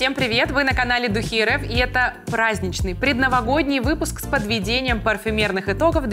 Всем привет! Вы на канале Духи РФ, и это праздничный предновогодний выпуск с подведением парфюмерных итогов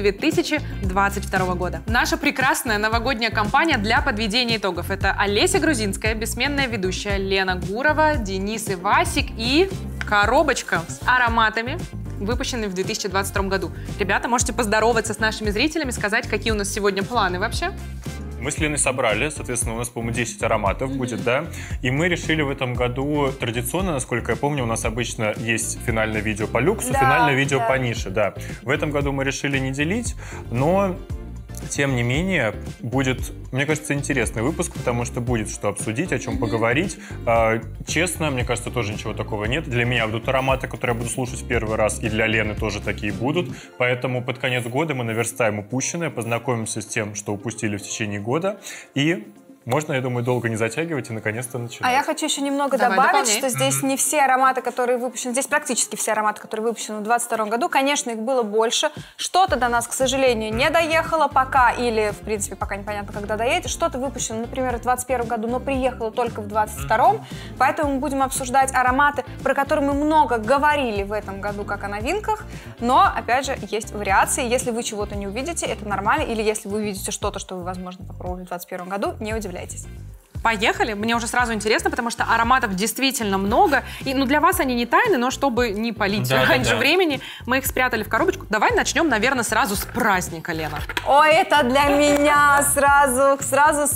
2022 года. Наша прекрасная новогодняя кампания для подведения итогов. Это Олеся Грузинская, бессменная ведущая, Лена Гурова, Денис Ивасик и коробочка с ароматами, выпущенный в 2022 году. Ребята, можете поздороваться с нашими зрителями, сказать, какие у нас сегодня планы вообще? Мы с Леной собрали, соответственно, у нас, по-моему, 10 ароматов будет, да? И мы решили в этом году традиционно, насколько я помню, у нас обычно есть финальное видео по люксу, финальное видео по нише, да. В этом году мы решили не делить, но тем не менее будет, мне кажется, интересный выпуск, потому что будет что обсудить, о чем поговорить. Честно, мне кажется, тоже ничего такого нет. Для меня будут ароматы, которые я буду слушать в первый раз, и для Лены тоже такие будут. Поэтому под конец года мы наверстаем упущенное, познакомимся с тем, что упустили в течение года, и можно, я думаю, долго не затягивать и наконец-то начинать. А я хочу еще немного добавить, что здесь не все ароматы, которые выпущены, здесь практически все ароматы, которые выпущены в 2022 году. Конечно, их было больше. Что-то до нас, к сожалению, не доехало пока, или, в принципе, пока непонятно, когда доедет. Что-то выпущено, например, в 2021 году, но приехало только в 2022. Поэтому мы будем обсуждать ароматы, про которые мы много говорили в этом году, как о новинках. Но, опять же, есть вариации. Если вы чего-то не увидите, это нормально. Или если вы увидите что-то, что вы, возможно, попробовали в 2021 году, не удивляйтесь. Поехали. Мне уже сразу интересно, потому что ароматов действительно много. И, для вас они не тайны, но чтобы не палить раньше времени, мы их спрятали в коробочку. Давай начнем, наверное, сразу с праздника, Лена. Ой, это для меня сразу с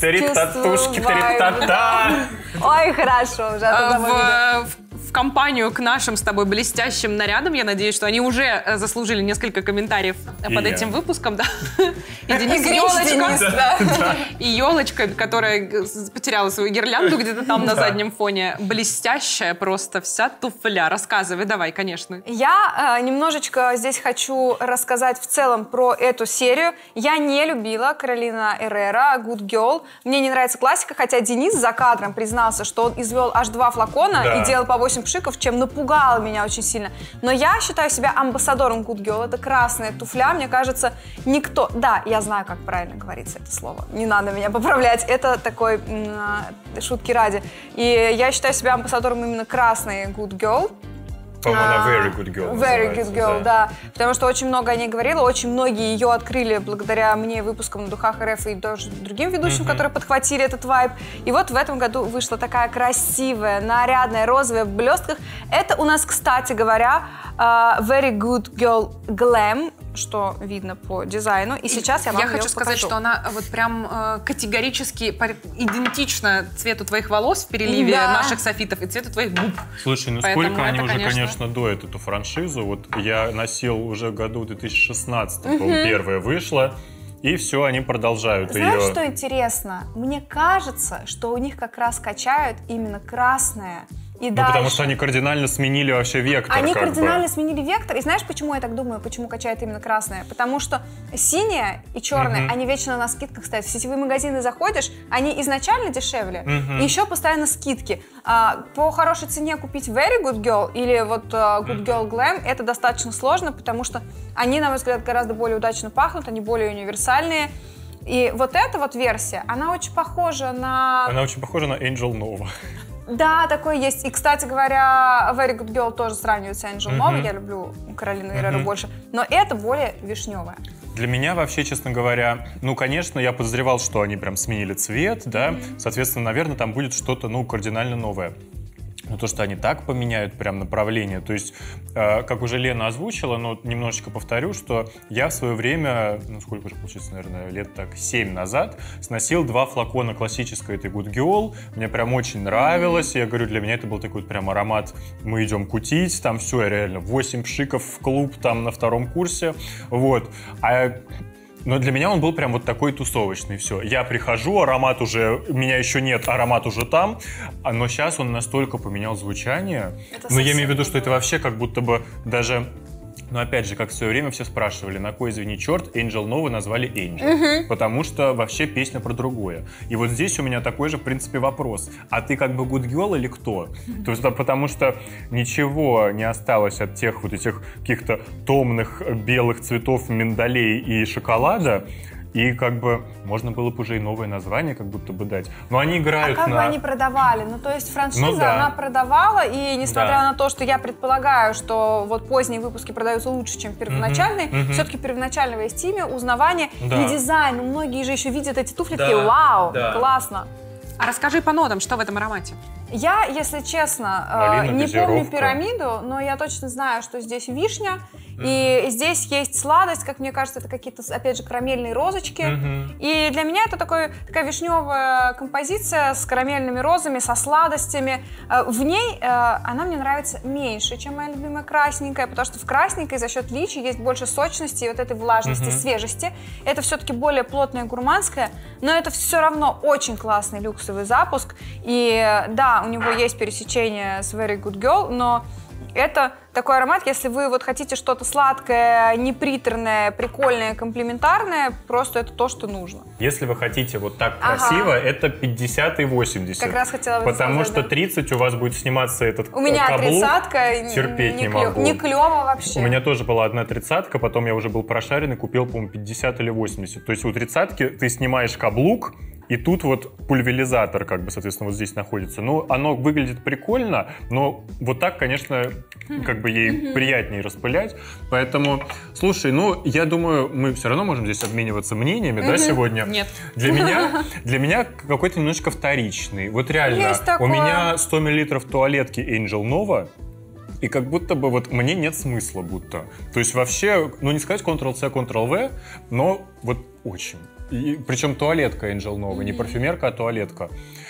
Тарик-татушки-тарик-тата. Ой, хорошо. Уже в компанию к нашим с тобой блестящим нарядам, я надеюсь, что они уже заслужили несколько комментариев под этим выпуском. Да? И Денис, елочка. И елочка, которая потеряла свою гирлянду где-то там на заднем фоне. Блестящая просто вся туфля. Рассказывай, давай, конечно. Я немножечко здесь хочу рассказать в целом про эту серию. Я не любила Каролина Эррера, Good Girl. Мне не нравится классика, хотя Денис за кадром признался, что он извел аж 2 флакона и делал по 8 пшиков, чем напугало меня очень сильно. Но я считаю себя амбассадором Good Girl. Это красная туфля, мне кажется, никто... Да, я знаю, как правильно говорится это слово. Не надо меня поправлять. Это такой шутки ради. И я считаю себя амбассадором именно красной Good Girl. По-моему, она Very Good Girl. Very Good Girl, да. Потому что очень много о ней говорила, очень многие ее открыли благодаря мне выпускам на Духах РФ и тоже другим ведущим, которые подхватили этот вайб. И вот в этом году вышла такая красивая, нарядная, розовая в блестках. Это у нас, кстати говоря, Very Good Girl Glam, что видно по дизайну. И сейчас я вам хочу сказать, что она вот прям категорически идентична цвету твоих волос в переливе наших софитов и цвету твоих губ. Слушай, сколько они уже, конечно, доят эту франшизу. Вот я носил уже в году 2016, по-моему, первая вышла. И все, они продолжают ее. Знаешь, что интересно? Мне кажется, что у них как раз качают именно красное. И потому что они кардинально сменили вообще вектор. Они кардинально сменили вектор. И знаешь, почему я так думаю, почему качает именно красное? Потому что синяя и черная, они вечно на скидках стоят. В сетевые магазины заходишь, они изначально дешевле, и еще постоянно скидки. По хорошей цене купить Very Good Girl или вот Good Girl Glam это достаточно сложно, потому что они, на мой взгляд, гораздо более удачно пахнут, они более универсальные. И вот эта вот версия, она очень похожа на... Она очень похожа на Angel Nova. Да, такое есть. И, кстати говоря, Very Good Girl тоже сравнивается с Angel Nova. Я люблю Каролину Эрреру больше. Но это более вишневая. Для меня вообще, честно говоря, конечно, я подозревал, что они прям сменили цвет, да. Соответственно, наверное, там будет что-то, кардинально новое. Но то, что они так поменяют прям направление, то есть, как уже Лена озвучила, но немножечко повторю, что я в свое время, сколько уже получится, наверное, лет 7 назад, сносил 2 флакона классической этой Good Girl, мне прям очень нравилось, я говорю, для меня это был такой вот прям аромат, мы идем кутить, там все, я реально 8 пшиков в клуб там на 2-м курсе, вот, но для меня он был прям вот такой тусовочный, все. Я прихожу, аромат уже, меня еще нет, аромат уже там, но сейчас он настолько поменял звучание. Но я имею в виду, что это вообще как будто бы даже... Но опять же, как в свое время все спрашивали, на кой, извини, черт, Angel Nova назвали Angel. Потому что вообще песня про другое. И вот здесь у меня такой же, в принципе, вопрос. А ты как бы Good Girl или кто? То есть, потому что ничего не осталось от тех вот этих каких-то томных белых цветов миндалей и шоколада. и как бы можно было бы уже и новое название как будто бы дать. Но они играют как на... бы они продавали? Ну, то есть франшиза, Ну да. она продавала, и несмотря Да. на то, что я предполагаю, что вот поздние выпуски продаются лучше, чем первоначальные, все-таки первоначального есть имя, узнавание Да. и дизайн. Ну, многие же еще видят эти туфли, Да, такие, вау, да. А классно. расскажи по нотам, что в этом аромате? Я, если честно, Малина, не помню газировка. пирамиду, но я точно знаю, что здесь вишня, и здесь есть сладость, как мне кажется, это какие-то, опять же, карамельные розочки. И для меня это такая вишневая композиция с карамельными розами, со сладостями. В ней она мне нравится меньше, чем моя любимая красненькая, потому что в красненькой за счет личи есть больше сочности и вот этой влажности, свежести. Это все-таки более плотная гурманская, но это все равно очень классный люксовый запуск. И да, у него есть пересечение с Very Good Girl, но это такой аромат, если вы вот хотите что-то сладкое, неприторное, прикольное, комплиментарное, просто это то, что нужно. Если вы хотите вот так Ага. красиво, это 50 и 80. Как раз хотела бы Потому сказать, что да. 30 у вас будет сниматься этот У меня каблук. тридцатка, Терпеть не могу. не клево вообще. У меня тоже была одна 30-ка, потом я уже был прошаренный, купил, по-моему, 50 или 80. То есть у 30-ки ты снимаешь каблук, и тут вот пульверизатор, как бы, соответственно, вот здесь находится. Ну, оно выглядит прикольно, но вот так, конечно, как бы ей приятнее распылять. Поэтому, слушай, ну, я думаю, мы все равно можем здесь обмениваться мнениями, да, сегодня? Нет. Для меня какой-то немножечко вторичный. Вот реально, Есть такое. у меня 100 мл туалетки Angel Nova, и как будто бы вот мне нет смысла будто. То есть вообще, ну не сказать Ctrl-C, Ctrl-V, но вот очень. И, причем туалетка Angel Nova, не парфюмерка, а туалетка.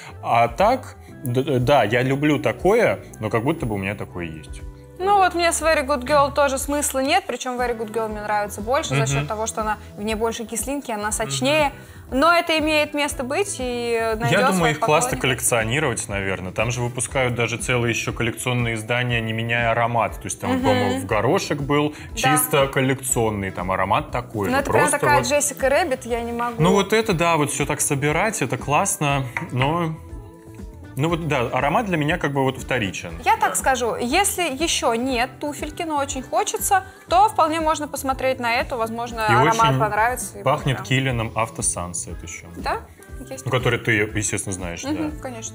А так, да, я люблю такое, но как будто бы у меня такое есть. Ну вот мне с Very Good Girl тоже смысла нет, причем Very Good Girl мне нравится больше за счет того, что она в ней больше кислинки, она сочнее. Но это имеет место быть и найдет Я думаю, своих их классно поклонников. коллекционировать, наверное. Там же выпускают даже целые еще коллекционные издания, не меняя аромат. То есть там, по-моему, в горошек был чисто коллекционный там аромат такой. Ну же. это прям Просто такая вот- Джессика Рэббит, я не могу. Ну вот это, да, вот все так собирать, это классно, но... Ну вот, да, аромат для меня как бы вот вторичен. Я так скажу, если еще нет туфельки, но очень хочется, то вполне можно посмотреть на эту, возможно, И аромат очень понравится. и пахнет прям. Киллином After Sunset еще. Да? Есть. Ну, который ты, естественно, знаешь, да. Мгм, конечно.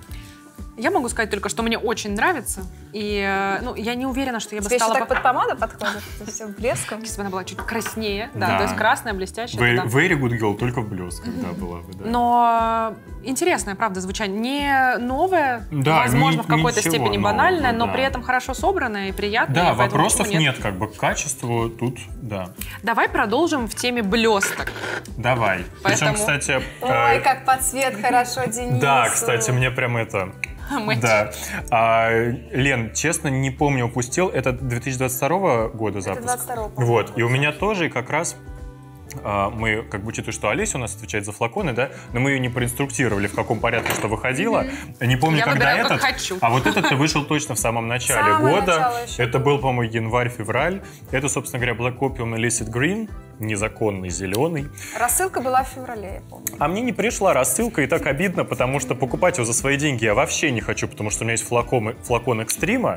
Я могу сказать только, что мне очень нравится. И ну, я не уверена, что я бы Тебе еще стала... так под помаду подходит? Это все блеском? Если бы она была чуть краснее, да, Да. то есть красная, блестящая. это да. Very Good Girl только в блесках, да, была бы, да. Но интересное, правда, звучание. Не новое, Да, возможно, в какой-то ничего степени нового, банальное, но да. при этом хорошо собранное и приятное. Да, и поэтому вопросов почему нет, как бы к качеству тут, да. Давай продолжим в теме блесток. Давай. Причем, Поэтому- кстати... Ой, как под цвет хорошо, Денис. Да, кстати, мне прям это... Мэтч. Да. Лен, честно, не помню, упустил. Это 2022 года запуск? 22-го, по-моему. Вот. И у меня тоже как раз... Мы, как бы, учитывая, что Олеся у нас отвечает за флаконы, да, но мы ее не проинструктировали, в каком порядке что выходило. Не помню, Я когда выбираю, как этот. хочу. А вот этот вышел точно в самом начале Самое года. начало еще Это был, по-моему, январь-февраль. Это, собственно говоря, Black Opium Illicit Green, незаконный зеленый. Рассылка была в феврале, я помню. А мне не пришла рассылка, и так обидно, потому что покупать его за свои деньги я вообще не хочу, потому что у меня есть флакон экстрима,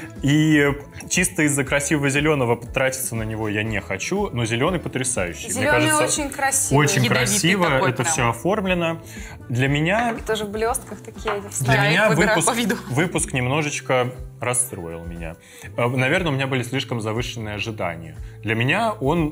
и чисто из-за красивого зеленого тратиться на него я не хочу, но зеленый потрясающий. Мне Зеленый кажется, очень красивый. очень Ядовитый красиво такой это прям. все оформлено. Для меня Тоже в блестках такие. они для вставлены. Я меня их выбираю по виду. выпуск немножечко расстроил меня. Наверное, у меня были слишком завышенные ожидания. Для меня он,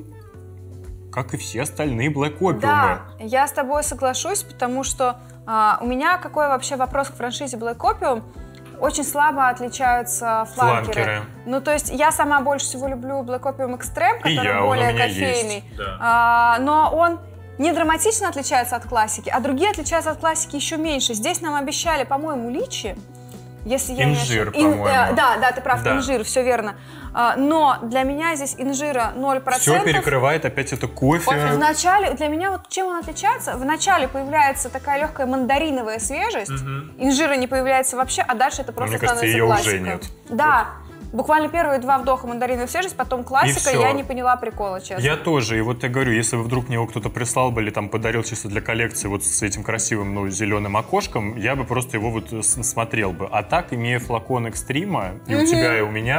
как и все остальные Black Opium. Да, я с тобой соглашусь, потому что у меня какой вообще вопрос к франшизе Black Opium. Очень слабо отличаются фланкеры. Фланкеры. Ну, то есть я сама больше всего люблю Black Opium Extreme, И который я, он у более меня кофейный. есть, да. Но он не драматично отличается от классики, а другие отличаются от классики еще меньше. Здесь нам обещали, по-моему, личи. Если я Инжир, не ошибаюсь. по-моему. Да, ты прав, Да. инжир, все верно. Но для меня здесь инжира 0%. Все перекрывает опять это кофе. В начале, для меня вот чем он отличается, в начале появляется такая легкая мандариновая свежесть, инжира не появляется вообще, а дальше это просто мне кажется, становится ее уже классикой. нет. Да, буквально первые 2 вдоха мандариновая свежесть, потом классика, всё. я не поняла прикола, честно. Я тоже, и вот я говорю, если бы вдруг мне его кто-то прислал бы или там подарил чисто для коллекции вот с этим красивым, ну, зеленым окошком, я бы просто его вот смотрел бы. А так, имея флакон экстрима, и у тебя, и у меня,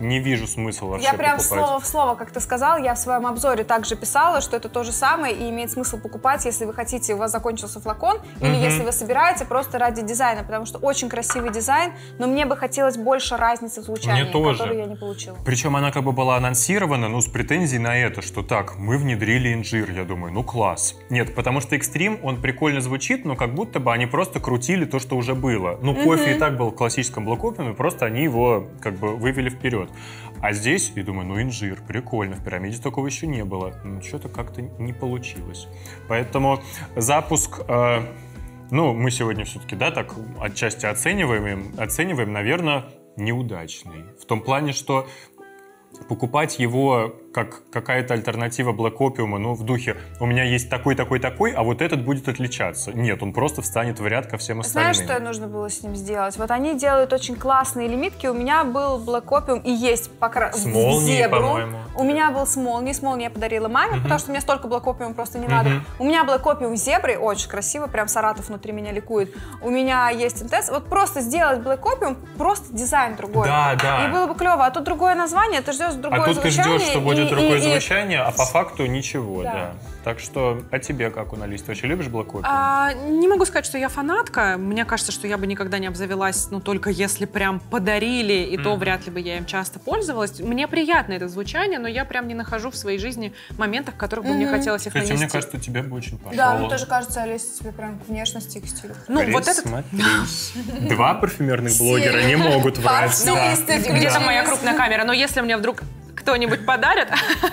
не вижу смысла вообще Я прям покупать. слово в слово, как ты сказал, я в своем обзоре также писала, что это то же самое и имеет смысл покупать, если вы хотите, у вас закончился флакон, или если вы собираете просто ради дизайна, потому что очень красивый дизайн, но мне бы хотелось больше разницы в звучании, которую я не получила. Причем она как бы была анонсирована, но с претензией на это, что так, мы внедрили инжир. Я думаю, ну класс. Нет, потому что Extreme, он прикольно звучит, но как будто бы они просто крутили то, что уже было. Ну, кофе и так был в классическом Black Opium, просто они его как бы вывели вперед. А здесь, я думаю, ну инжир, прикольно, в пирамиде такого еще не было. Что-то как-то не получилось. Поэтому запуск... ну, мы сегодня все-таки, да, так отчасти оцениваем, наверное, неудачный. В том плане, что покупать его как какая-то альтернатива Black Opium, ну, в духе, у меня есть такой, а вот этот будет отличаться. Нет, он просто встанет в ряд ко всем остальным. Знаешь, что нужно было с ним сделать? Вот они делают очень классные лимитки. У меня был Black Opium и есть с молнией, по-моему. У меня был с молнией. С молнией я подарила маме, потому что мне столько Black Opium просто не надо. У меня Black Opium зебры, очень красиво, прям Саратов внутри меня ликует. У меня есть Intense. Вот просто сделать Black Opium, просто дизайн другой. Да, да. И было бы клево. А тут другое название, ты ждешь другое звучание. А тут ты ждешь, что будет другое звучание, а по факту ничего, да. Так что, а тебе как, Уналис? Ты вообще любишь Black Opium? Не могу сказать, что я фанатка. Мне кажется, что я бы никогда не обзавелась, ну, только если прям подарили, и то вряд ли бы я им часто пользовалась. Мне приятно это звучание, но я прям не нахожу в своей жизни моментов, в которых бы мне хотелось их нанести. Кстати, мне кажется, тебе бы очень пошло. Да, мне тоже кажется, Олеся, тебе прям к внешности и к стилю. Ну, вот этот... Смотри. Два парфюмерных блогера не могут врать. Ну, где там моя крупная камера? Но если мне вдруг кто-нибудь подарит.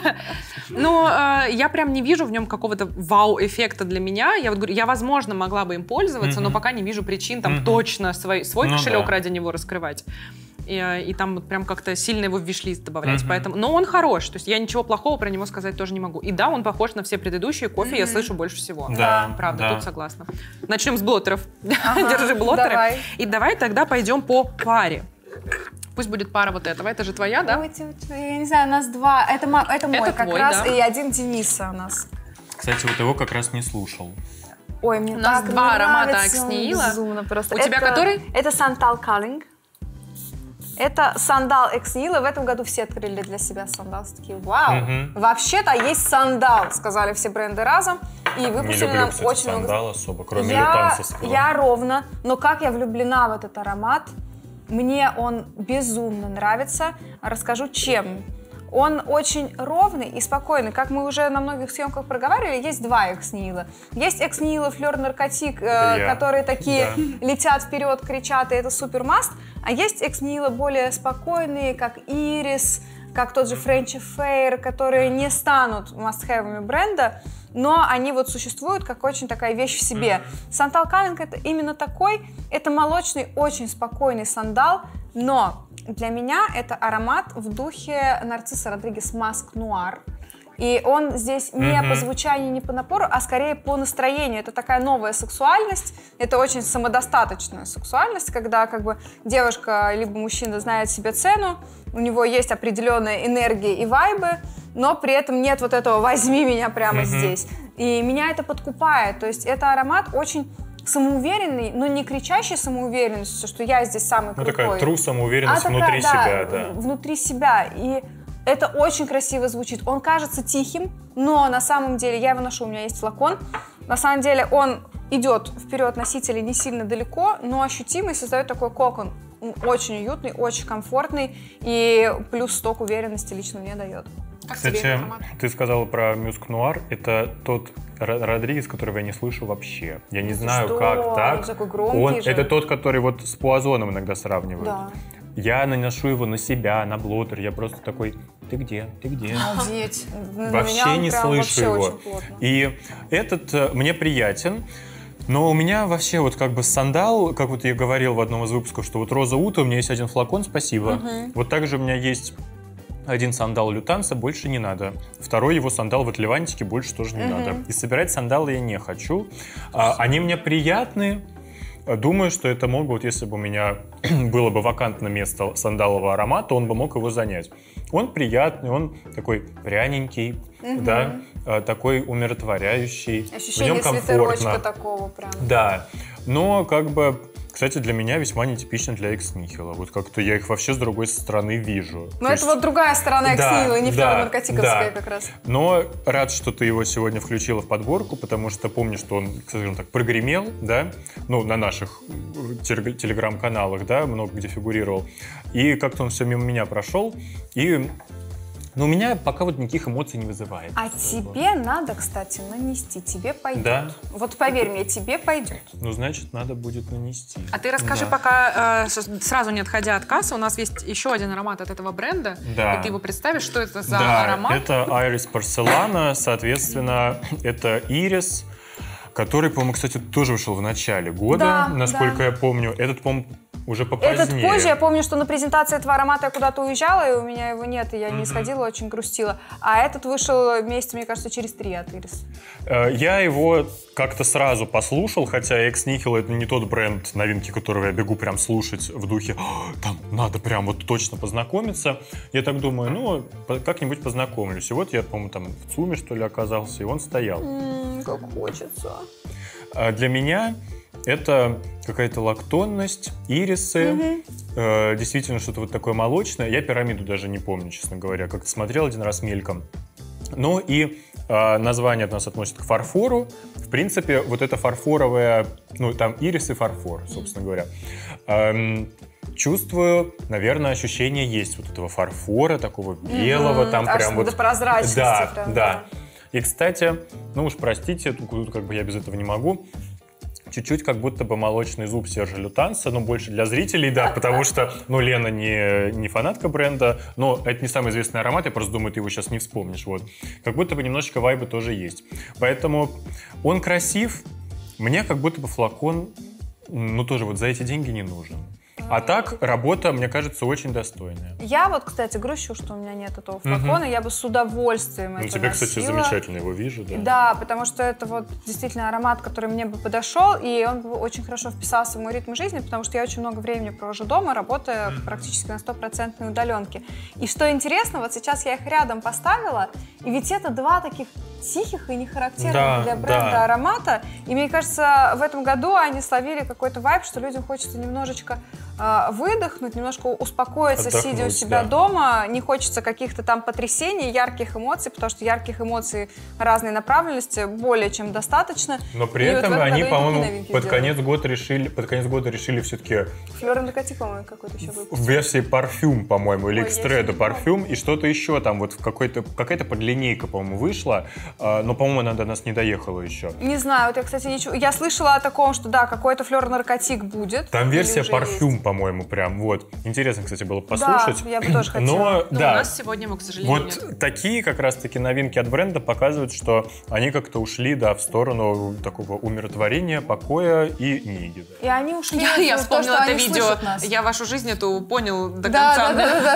Но я прям не вижу в нем какого-то вау-эффекта для меня. Я вот говорю, я, возможно, могла бы им пользоваться, но пока не вижу причин там точно свой кошелек ради него раскрывать. И там вот прям как-то сильно его в виш-лист добавлять. Поэтому, но он хорош, то есть я ничего плохого про него сказать тоже не могу. И да, он похож на все предыдущие кофе, я слышу больше всего. Да, правда, тут согласна. Начнем с блоттеров. Держи блоттеры. Давай. И давай тогда пойдем по паре. Пусть будет пара вот этого. Это же твоя, да? Ой, я не знаю, у нас два. Это мой это как твой, раз, да. и один Дениса у нас. Кстати, вот его как раз не слушал. Ой, мне У нас так два аромата нравится, Экснила. безумно просто. У тебя который? Это Сандал Калинг. Это сандал Экснила. В этом году все открыли для себя сандал. Такие, вау, вообще-то есть сандал, сказали все бренды разом. И выпустили Не люблю, нам кстати, очень много. сандал особо, кроме лютансовского. Я ровно, но как я влюблена в этот аромат. Мне он безумно нравится. Расскажу, чем. Он очень ровный и спокойный. Как мы уже на многих съемках проговаривали, есть два Экснила. Есть Экснила Флёр Наркотик, которые такие летят вперед, кричат, и это супер маст. А есть Экснила более спокойные, как Ирис, как тот же Френчи Фейр, которые не станут must-have'ами бренда, но они вот существуют как очень такая вещь в себе. Сандал Калинг это именно такой, это молочный, очень спокойный сандал, но для меня это аромат в духе Нарцисса Родригес Маск Нуар. И он здесь не по звучанию, не по напору, а скорее по настроению. Это такая новая сексуальность, это очень самодостаточная сексуальность, когда как бы девушка либо мужчина знает себе цену, у него есть определенная энергия и вайбы, но при этом нет вот этого «возьми меня прямо здесь». И меня это подкупает, то есть это аромат очень самоуверенный, но не кричащий самоуверенностью, что я здесь самый крутой. Такая true самоуверенность внутри себя, да. Внутри себя. И это очень красиво звучит. Он кажется тихим, но на самом деле, я его ношу, у меня есть флакон, на самом деле он идет вперед носителя не сильно далеко, но ощутимый, создает такой кокон. Он очень уютный, очень комфортный и плюс сток уверенности лично мне дает. Кстати, ты сказала про Мюск Нуар. Это тот Родригес, которого я не слышу вообще. Я не знаю, как так. Он такой громкий же. Это тот, который вот с Пуазоном иногда сравнивают. Да. Я наношу его на себя, на блоттер. Я просто такой, ты где? Ты где? Обалдеть. Вообще не слышу его. И этот мне приятен. Но у меня вообще вот как бы сандал, как вот я говорил в одном из выпусков, что вот Роза Ута, у меня есть один флакон, спасибо. Вот также у меня есть один сандал Лютанса, больше не надо. Второй его сандал в Атлевантике, больше тоже не надо. И собирать сандалы я не хочу. Они мне приятны. Думаю, что это мог бы, вот если бы у меня было бы вакантное место сандалового аромата, он бы мог его занять. Он приятный, он такой пряненький, да, такой умиротворяющий. Ощущение в нем свитерочка комфортно. такого прям. Да, но как бы, к Кстати, для меня весьма нетипично для Экс Нихила. Вот как-то я их вообще с другой стороны вижу. Но это вот другая сторона Экс Нихила, не флёро-наркотиковская как раз. Но рад, что ты его сегодня включила в подборку, потому что помню, что он, скажем так, прогремел, да, ну, на наших телеграм-каналах, да, много где фигурировал. И как-то он все мимо меня прошел. И но у меня пока вот никаких эмоций не вызывает. А тебе надо, кстати, нанести, тебе пойдет. Да? Вот поверь мне, тебе пойдет. Ну, значит, надо будет нанести. А ты расскажи, пока сразу не отходя от кассы, у нас есть еще один аромат от этого бренда. Да. И ты его представишь, что это за Да, аромат? это Iris Porcelana, соответственно, это ирис, который, по-моему, кстати, тоже вышел в начале года, Да, насколько я помню. Этот, по-моему, уже попозднее. Этот позже, я помню, что на презентации этого аромата я куда-то уезжала, и у меня его нет, и я не сходила, очень грустила. А этот вышел месяца, мне кажется, через 3 от Ирис. Я его как-то сразу послушал, хотя Экс Нихил — это не тот бренд, новинки которого я бегу прям слушать в духе там надо прям вот точно познакомиться. Я так думаю, ну, как-нибудь познакомлюсь. И вот я, по-моему, там в ЦУМе, что ли, оказался, и он стоял. Как хочется. Для меня это какая-то лактонность, ирисы, действительно что-то вот такое молочное. Я пирамиду даже не помню, честно говоря, как-то смотрел один раз мельком. Ну и название от нас относится к фарфору. В принципе, вот это фарфоровое, ну там ирис и фарфор, собственно говоря. Чувствую, наверное, ощущение есть вот этого фарфора, такого белого, там прям вот... до прозрачности. Да, прям, да. И, кстати, ну уж простите, тут как бы я без этого не могу. Чуть-чуть как будто бы молочный зуб Сержа Лютанса, но больше для зрителей, да, потому что, ну, Лена не фанатка бренда, но это не самый известный аромат, я просто думаю, ты его сейчас не вспомнишь, вот. Как будто бы немножечко вайбы тоже есть. Поэтому он красив, мне как будто бы флакон, ну, тоже вот за эти деньги не нужен. А так, работа, мне кажется, очень достойная. Я вот, кстати, грущу, что у меня нет этого флакона, я бы с удовольствием это тебе, кстати, носила. замечательно его вижу, да? Да, потому что это вот действительно аромат, который мне бы подошел, и он бы очень хорошо вписался в мой ритм жизни, потому что я очень много времени провожу дома, работая практически на 100% удаленке. И что интересно, вот сейчас я их рядом поставила, и ведь это два таких тихих и нехарактерных для бренда аромата, и мне кажется, в этом году они словили какой-то вайб, что людям хочется немножечко выдохнуть, немножко успокоиться, сидя у себя дома. Не хочется каких-то там потрясений, ярких эмоций, потому что ярких эмоций разной направленности более чем достаточно. Но при этом они, по-моему, под конец года решили все-таки... Флёро-наркотик, по-моему, какой-то еще выпустил. В версии парфюм, по-моему, или экстреда парфюм, и что-то еще там, вот какая-то подлинейка, по-моему, вышла, но, по-моему, она до нас не доехала еще. Не знаю, вот я, кстати, ничего... Я слышала о таком, что да, какой-то флёро-наркотик будет. Там версия парфюм, по-моему, прям, вот. Интересно, кстати, было послушать. Да, я бы тоже хотела. Но, да, у нас сегодня его, к сожалению, вот нет. такие как раз-таки новинки от бренда показывают, что они как-то ушли, да, в сторону такого умиротворения, покоя и неги. И они ушли Я вспомнила это видео. Я вашу жизнь эту понял до конца.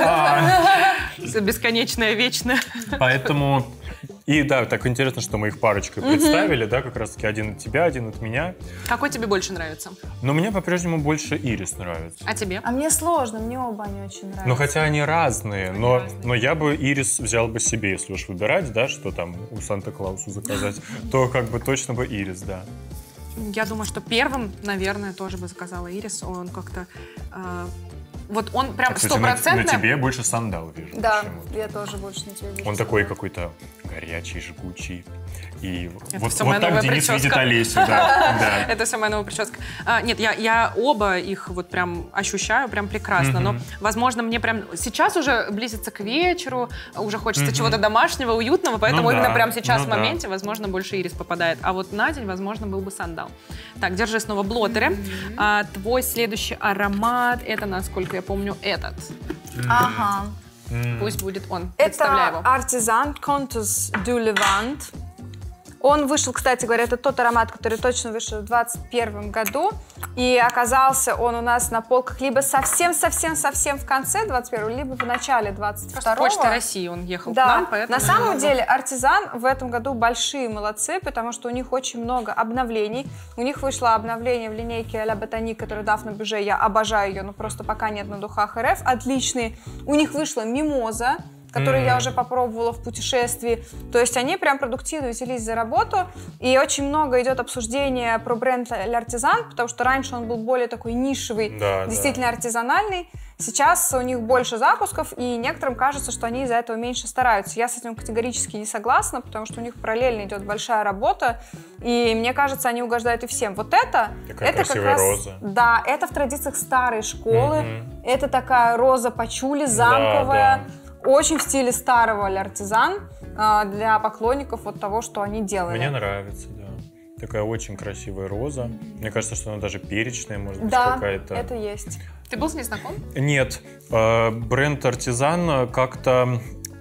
Да. Бесконечная, вечная. Поэтому... И да, так интересно, что мы их парочкой представили, да, как раз-таки один от тебя, один от меня. Какой тебе больше нравится? Но мне по-прежнему больше ирис нравится. А тебе? А мне сложно, мне оба они очень нравятся. Ну, хотя они разные, но я бы ирис взял бы себе, если уж выбирать, да, что там у Санта-Клауса заказать, то как бы точно бы ирис, да. Я думаю, что первым, наверное, тоже бы заказала ирис. Он как-то... Вот он прям стопроцентно... На тебе больше сандал вижу. Да, я тоже больше на тебе вижу. Он такой какой-то горячий, жгучий. И вот все моя так новая Денис прическа. видит Олесю, да. Это вся моя новая прическа. Нет, я оба их вот прям ощущаю прям прекрасно. Но, возможно, мне прям сейчас уже близится к вечеру, уже хочется чего-то домашнего, уютного, поэтому именно прям сейчас в моменте, возможно, больше ирис попадает. А вот на день, возможно, был бы сандал. Так, держи снова блоттеры. Твой следующий аромат, это, насколько я помню, этот. Ага. Пусть будет он. Представляю Это его. Artisan Contes du Levant. Он вышел, кстати говоря, это тот аромат, который точно вышел в 2021 году. И оказался он у нас на полках либо совсем-совсем-совсем в конце 21-го, либо в начале 22-го. Почта России он ехал Да, к нам, поэтому... на самом деле Артизан в этом году большие молодцы, потому что у них очень много обновлений. У них вышло обновление в линейке а-ля Ботаник, которая Дафна Бюже, я обожаю ее, но просто пока нет на духах РФ, отличные. У них вышла Мимоза, которые я уже попробовала в путешествии. То есть они прям продуктивно взялись за работу. И очень много идет обсуждения про бренд L'Artisan, потому что раньше он был более такой нишевый, действительно артизанальный. Сейчас у них больше запусков, и некоторым кажется, что они из-за этого меньше стараются. Я с этим категорически не согласна, потому что у них параллельно идет большая работа, и мне кажется, они угождают и всем. Вот это как раз... роза. Да, это в традициях старой школы. Это такая роза пачули, замковая, очень в стиле старого L'Artisan, для поклонников вот того, что они делали. Мне нравится, да. Такая очень красивая роза. Мне кажется, что она даже перечная, может быть, какая-то. Да, это есть. Ты был с ней знаком? Нет. Бренд Артизан как-то...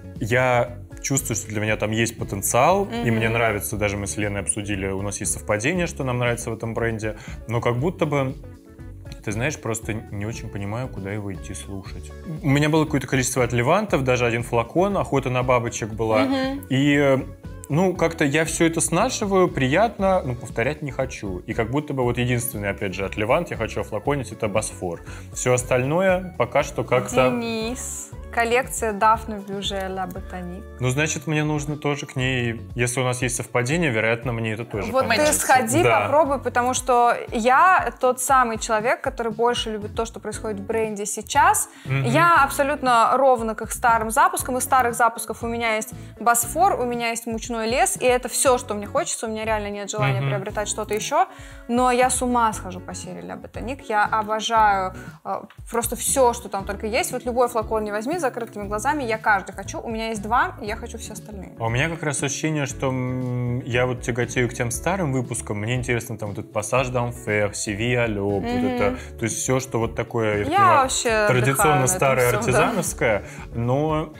Я чувствую, что для меня там есть потенциал, и мне нравится, даже мы с Леной обсудили, у нас есть совпадение, что нам нравится в этом бренде, но как будто бы, ты знаешь, просто не очень понимаю, куда его идти слушать. У меня было какое-то количество отливантов, даже один флакон, охота на бабочек была, и... Ну, как-то я все это снашиваю, приятно, но повторять не хочу. И как будто бы вот единственный, опять же, отливант я хочу офлаконить, это Босфор. Все остальное пока что как-то... Денис, коллекция Daphne Bouger La Botanique. Ну, значит, мне нужно тоже к ней... Если у нас есть совпадение, вероятно, мне это тоже понравится. Вот ты сходи, попробуй, потому что я тот самый человек, который больше любит то, что происходит в бренде сейчас. Я абсолютно ровно к их старым запускам. Из старых запусков у меня есть Босфор, у меня есть Мучной лес, и это все, что мне хочется. У меня реально нет желания приобретать что-то еще. Но я с ума схожу по серии Ля Ботаник. Я обожаю просто все, что там только есть. Вот любой флакон не возьми, с закрытыми глазами, я каждый хочу. У меня есть 2, и я хочу все остальные. А у меня как раз ощущение, что я вот тяготею к тем старым выпускам. Мне интересно там вот этот Пассаж d'Enfer, Севия Лёб, вот это, то есть все, что вот такое, я вообще традиционно старое артизановское, но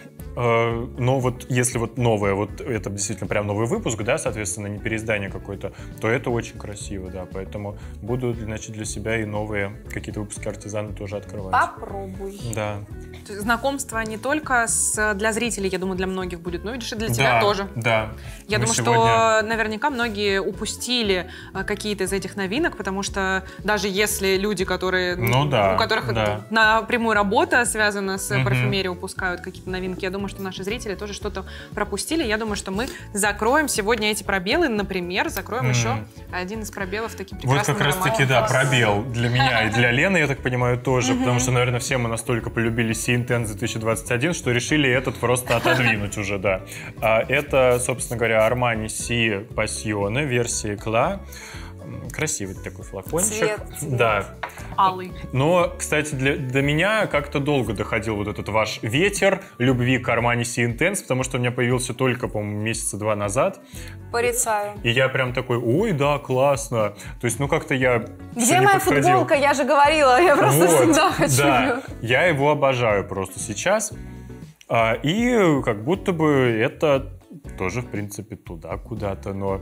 вот если вот новое, вот это действительно прям новый выпуск, да, соответственно, не переиздание какое-то, то это очень красиво, да, поэтому буду, значит, для себя и новые какие-то выпуски артизана тоже открывать. Попробуй. Да. Знакомство не только для зрителей, я думаю, для многих будет, но, видишь, и для тебя тоже. Да, я думаю, что наверняка многие упустили какие-то из этих новинок, потому что даже если люди, которые, у которых напрямую работа связана с парфюмерией, упускают какие-то новинки, я думаю, что наши зрители тоже что-то пропустили. Я думаю, что мы закроем сегодня эти пробелы, например, закроем еще один из пробелов таким прекрасным ароматом. Вот как раз-таки, да, пробел для меня и для Лены, я так понимаю, тоже, потому что, наверное, все мы настолько полюбили Sea Intense 2021, что решили этот просто отодвинуть уже, да. Это, собственно говоря, Armani Sea Passione версии Кла. Красивый такой флакончик. Цвет. Да. Алый. Но, кстати, до меня как-то долго доходил вот этот ваш ветер любви к Armani Sea Intense, потому что у меня появился только, по-моему, месяца 2 назад. Порицаю. И я прям такой, ой, да, классно. То есть, ну как-то я... Где моя футболка? Я же говорила, я просто всегда хочу. Да, я его обожаю просто сейчас. И как будто бы это тоже, в принципе, туда куда-то, но...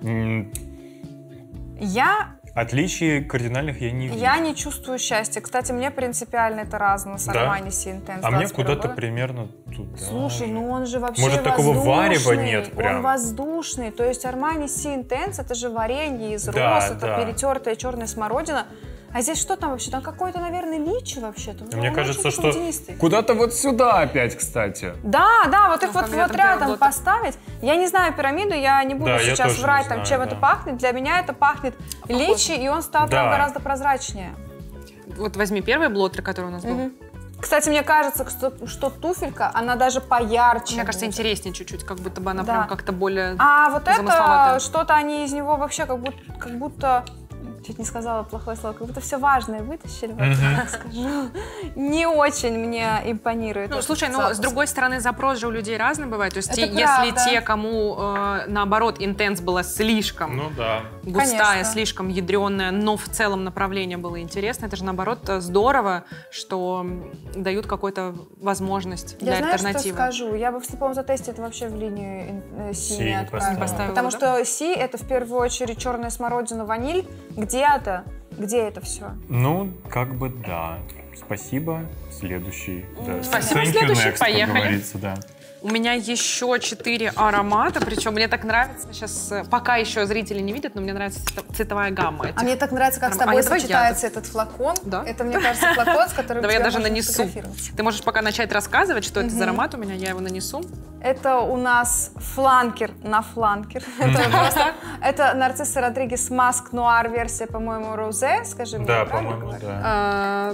Отличий кардинальных я не вижу. Я не чувствую счастья. Кстати, мне принципиально это разно с Armani Sea Intense. А мне куда-то примерно туда. Слушай, ну он же вообще может, такого варева нет прям? Он воздушный. То есть Armani Sea Intense это же варенье из роз, это перетертая черная смородина. А здесь что там вообще? Там какой-то, наверное, личи вообще-то. Мне кажется, что куда-то вот сюда опять, кстати. Да, вот их вот рядом поставить. Я не знаю пирамиду, я не буду сейчас врать, там, чем это пахнет. Для меня это пахнет личи, и он стал прям гораздо прозрачнее. Вот возьми первый блотер, который у нас был. Кстати, мне кажется, что туфелька, она даже поярче. Мне кажется, интереснее чуть-чуть, как будто бы она прям как-то более А вот это, что-то они из него вообще как будто... Чуть не сказала плохое слово, как будто все важное вытащили, вот так скажу. Не очень мне импонирует. Ну, слушай, с другой стороны, запрос же у людей разный бывает. То есть, если те, кому, наоборот, Intense была слишком густая, слишком ядреная, но в целом направление было интересно, это же, наоборот, здорово, что дают какую-то возможность для альтернативы. Я знаю, что скажу. Я бы в слепом затесте это вообще в линию Си не отправила. Потому что Си — это в первую очередь черная смородина, ваниль. Где это все? Ну, как бы да. Спасибо. Следующий. Спасибо, следующий. Поехали. Да. У меня еще 4 аромата, причем мне так нравится сейчас, пока еще зрители не видят, но мне нравится цветовая гамма. А мне так нравится, как с тобой сочетается этот флакон. Да? Это, мне кажется, флакон, с которым давай тебя я даже нанесу. Ты можешь пока начать рассказывать, что это за аромат у меня, я его нанесу. Это у нас фланкер на фланкер. Это Нарцисса Родригес Маск Нуар версия, по-моему, розе, скажи мне. Да, по-моему, да.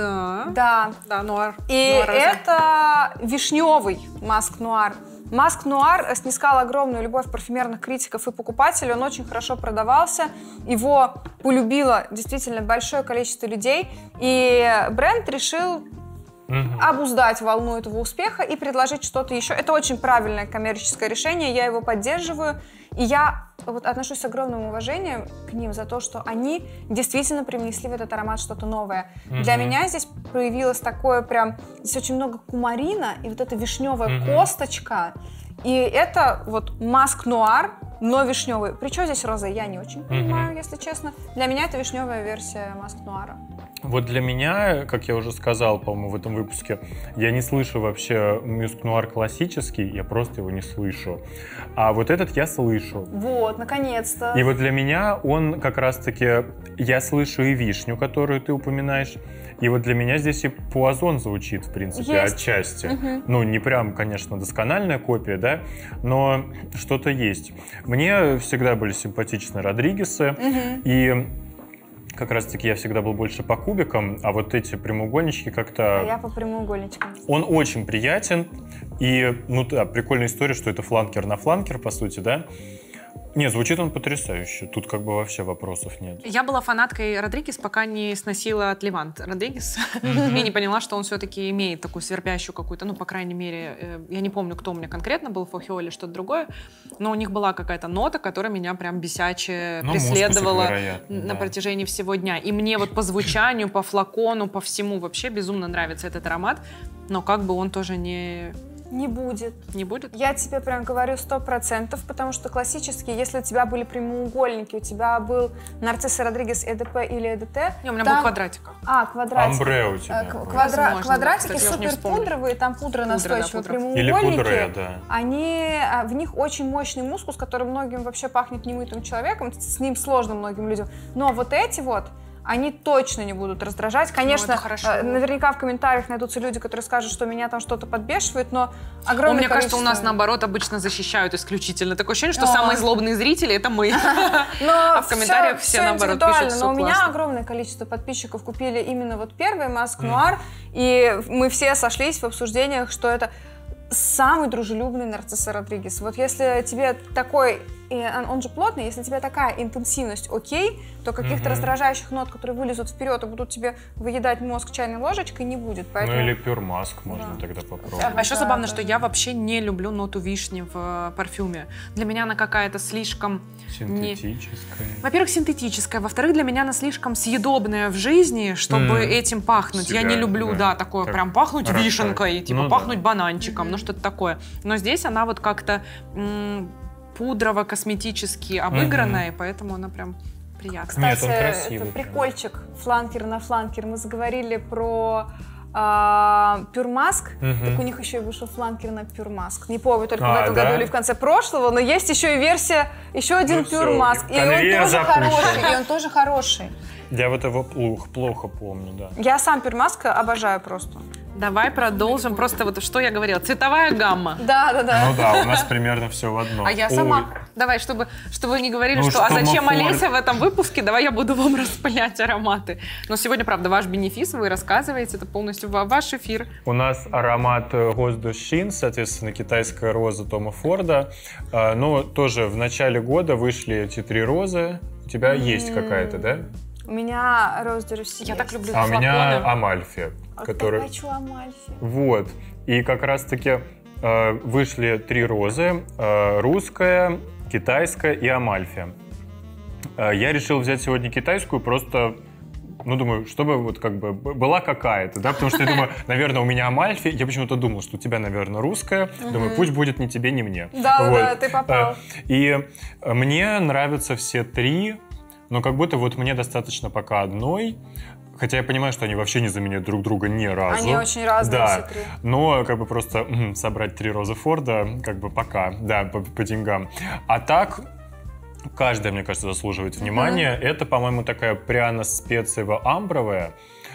Да, нуар. И это вишневый Маск Нуар. Маск Нуар снискал огромную любовь парфюмерных критиков и покупателей. Он очень хорошо продавался. Его полюбило действительно большое количество людей. И бренд решил обуздать волну этого успеха и предложить что-то еще. Это очень правильное коммерческое решение, я его поддерживаю. И я вот отношусь с огромным уважением к ним за то, что они действительно привнесли в этот аромат что-то новое. Для меня здесь проявилось такое прям... Здесь очень много кумарина и вот эта вишневая косточка. И это вот Маск Нуар, но вишневый. Причем здесь роза, я не очень понимаю, если честно. Для меня это вишневая версия Маск Нуара. Вот для меня, как я уже сказал, по-моему, в этом выпуске, я не слышу вообще Мюск Нуар классический, я просто его не слышу. А вот этот я слышу. Вот, наконец-то. И вот для меня он как раз-таки, я слышу и вишню, которую ты упоминаешь, и вот для меня здесь и пуазон звучит, в принципе, отчасти. Ну, не прям, конечно, доскональная копия, да, но что-то есть. Мне всегда были симпатичны Родригесы, и как раз-таки я всегда был больше по кубикам, а вот эти прямоугольнички как-то... А я по прямоугольничкам. Он очень приятен, и, ну да, прикольная история, что это фланкер на фланкер, по сути, да? Не, звучит он потрясающе. Тут как бы вообще вопросов нет. Я была фанаткой Родригес, пока не сносила от Левант Родригес. И не поняла, что он все-таки имеет такую свербящую какую-то, ну, по крайней мере, я не помню, кто у меня конкретно был, Фохио или что-то другое, но у них была какая-то нота, которая меня прям бесяче преследовала на протяжении всего дня. И мне вот по звучанию, по флакону, по всему вообще безумно нравится этот аромат, но как бы он тоже не... Не будет. Не будет? Я тебе прям говорю 100%, потому что классически, если у тебя были прямоугольники, у тебя был Нарцисса Родригес ЭДП или ЭДТ... Не, у меня был квадратик. А, квадратик. Амбре у тебя. Квадратики супер пудровые, там пудра настойчивая. Прямоугольники, или пудре, да. Они, в них очень мощный мускус, который многим вообще пахнет немытым человеком, с ним сложно многим людям. Но вот эти вот, они точно не будут раздражать. Конечно, наверняка в комментариях найдутся люди, которые скажут, что меня там что-то подбешивает, но огромное мне кажется, у нас наоборот обычно защищают исключительно. Такое ощущение, что самые злобные зрители — это мы. А в комментариях все наоборот пишут, все классно. Но у меня классно. Огромное количество подписчиков купили именно вот первый Маск Нуар, и мы все сошлись в обсуждениях, что это самый дружелюбный Нарцисса Родригес. Вот если тебе такой, он же плотный, если тебе такая интенсивность окей, то каких-то раздражающих нот, которые вылезут вперед и будут тебе выедать мозг чайной ложечкой, не будет. Поэтому... Ну или Pure Mask можно тогда попробовать. А еще забавно, что я вообще не люблю ноту вишни в парфюме. Для меня она какая-то слишком... Синтетическая. Во-первых, синтетическая. Во-вторых, для меня она слишком съедобная в жизни, чтобы этим пахнуть. Я не люблю, такое прям пахнуть вишенкой, типа пахнуть бананчиком, ну что-то такое. Но здесь она вот как-то пудрово-косметически обыгранная, и поэтому она прям приятная. Кстати, нет, он красивый, это прикольчик, фланкер на фланкер. Мы заговорили про Pure Mask, так у них еще и вышел фланкер на Pure Mask. Не помню, только в этом году или в конце прошлого, но есть еще и версия, еще один Pure Mask. И он тоже хороший. Я вот его плохо помню, да. Я сам Pure Mask обожаю просто. Давай продолжим. Просто вот что я говорила. Цветовая гамма. Да. Ну да, у нас примерно все в одно. А я сама. Давай, чтобы вы не говорили, что а зачем Олеся в этом выпуске, давай я буду вам распылять ароматы. Но сегодня, правда, ваш бенефис, вы рассказываете, это полностью ваш эфир. У нас аромат Rose de Chine, соответственно, китайская роза Тома Форда. Но тоже в начале года вышли эти 3 розы. У тебя есть какая-то, да? У меня Rose de Chine. Я так люблю флаконы. А у меня Амальфи. Я хочу Амальфи. Вот. И как раз-таки вышли 3 розы. Русская, китайская и Амальфи. Я решил взять сегодня китайскую просто... Ну, думаю, чтобы вот как бы была какая-то, да, потому что я думаю, наверное, у меня Амальфи, я почему-то думал, что у тебя, наверное, русская, думаю, пусть будет ни тебе, ни мне. Да, ты попал. И мне нравятся все 3, но как будто вот мне достаточно пока одной. Хотя я понимаю, что они вообще не заменяют друг друга ни разу. Они очень разные, да, все три. Но как бы просто собрать 3 розы Форда, как бы пока, да, по деньгам. А так, каждая, мне кажется, заслуживает внимания. Это, по-моему, такая пряно-специево-амбровая.